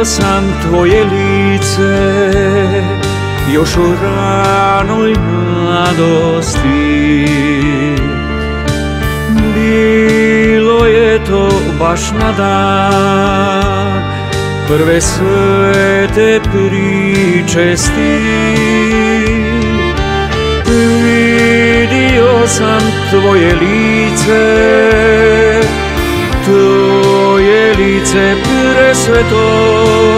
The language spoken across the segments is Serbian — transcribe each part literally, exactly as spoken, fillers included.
sam tvoje lice još u ranoj mladosti. Bilo je to baš na dan prve svete pričesti. Vidio sam tvoje lice, tvoje lice presveto.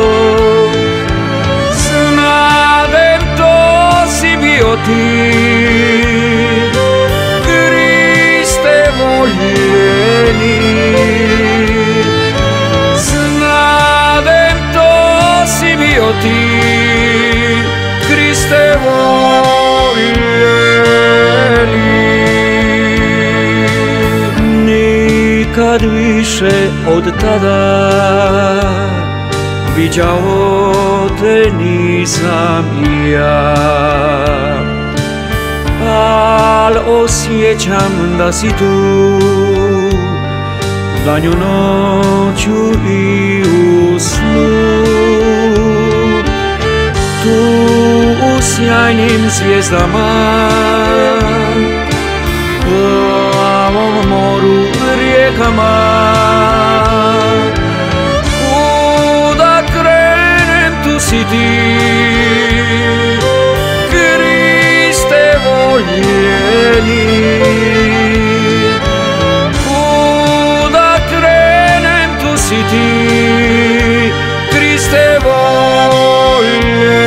Znadem to si bio ti, Kriste voljeni. Znadem to si bio ti, Kriste voljeni. Nikad više od tada viđao te nisam ja, al osjećam da si tu danju noću i u snu. Tu u sjajnim zvijezdama, plavom moru, rijekama, kuda krenem tu si ti, Kriste voljeni. Kuda krenem tu si ti, Kriste voljeni.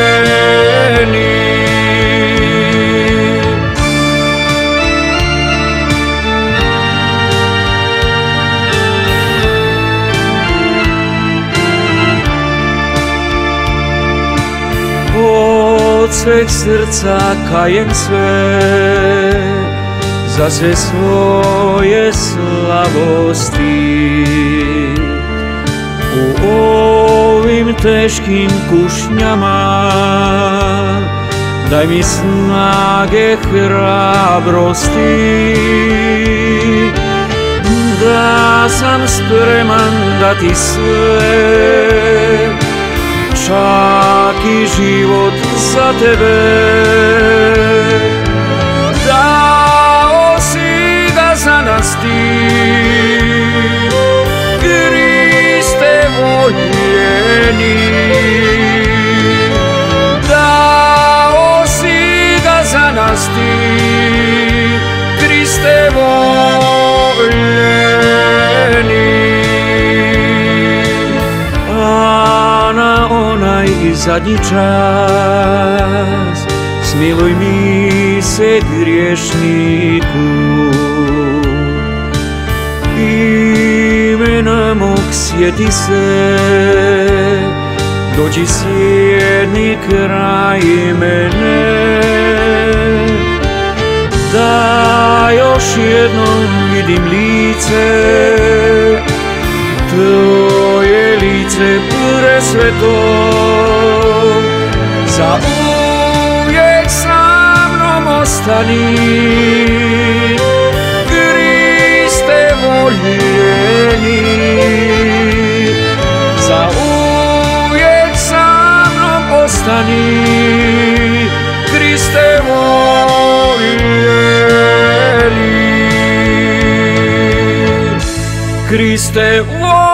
Od sveg srca kajem sve za sve svoje slabosti. U ovim teškim kušnjama daj mi snage, hrabrosti, da sam spreman dati sve, čak i život za tebe. Dao si ga za nas ti, Kriste voljeni. Dao si ga za nas ti, Kriste voljeni. A na onaj zadnji čas smiluj mi se, griješniku. Imena mog sjeti se, dođi sjedni kraj mene, da još jednom vidim lice, tvoje lice presveto. Za uvijek sa mnom ostani, Kriste voljeni. Za uvijek sa mnom ostani, Kriste voljeni. Kriste voljeni.